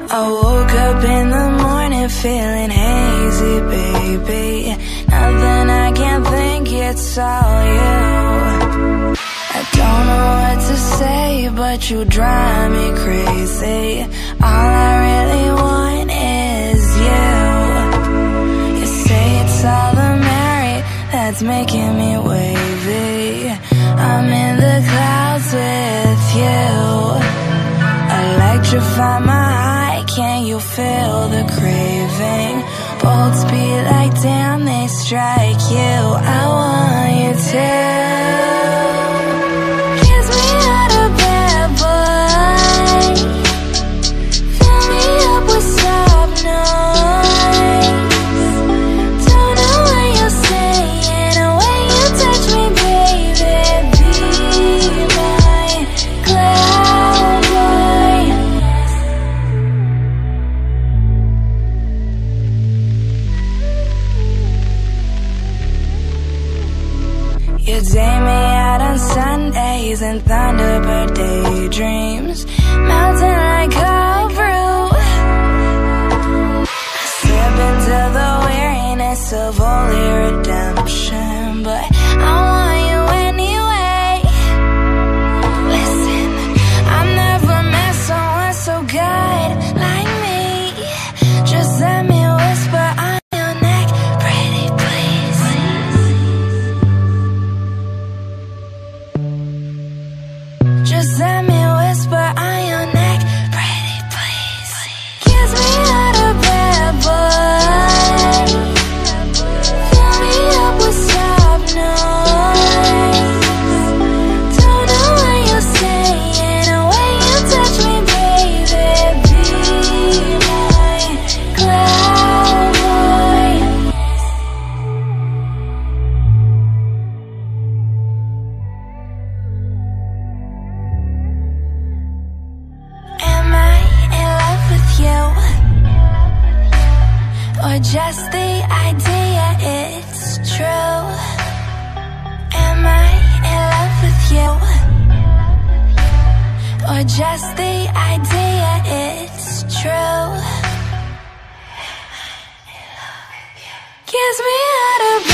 I woke up in the morning feeling hazy, baby. Nothing I can think, it's all you. I don't know what to say, but you drive me crazy. All I really want is you. You say it's all the merry that's making me wavy. I'm in the clouds with you. Electrify my heart, can you feel the craving? Bolts beat like damn, they strike you. I want you to kiss me out of bed, boy. Fill me up with soft noise. Don't know what you're saying, the way you touch me, baby. Be my cloud boy. You take me out on Sundays and thunderbird daydreams, melting like cold brew. Slip into the weariness of holy redemption, but I want you anyway. Listen, I've never met someone so good like me. Just let me whisper on your neck, pretty please. Just let me whisper on your neck, pretty please. Kiss me out of bed, boy. Fill me up with soft noise. Don't know what you're saying, the way you touch me, baby. Be my cloud boy. Am I in love with you? Or just the idea it's true? Am I in love with you? Or just the idea it's true? Kiss me out of